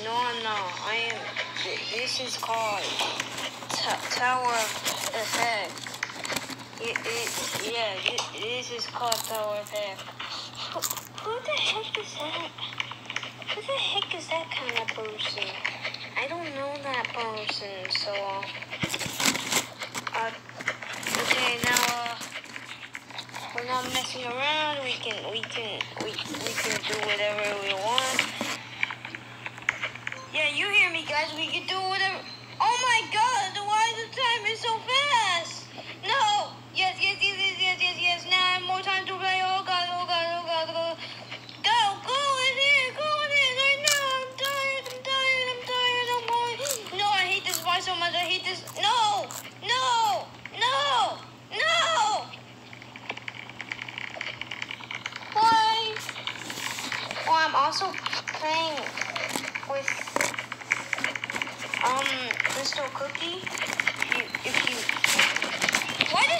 No, I'm not. This is called Tower Effect. This is called Tower Effect. Who the heck is that? Who the heck is that kind of person? I don't know that person, so, okay, now, we're not messing around. We can do whatever we want. Yeah, you hear me, guys. We can do whatever. Oh my God! Why is the timer so fast? No. Yes. Now I have more time to play. Oh God. Go in here. Right now. I'm tired. I'm going. No, I hate this part so much. I hate this. No. Why? Oh, I'm also playing with Crystal Cookie. If you. Why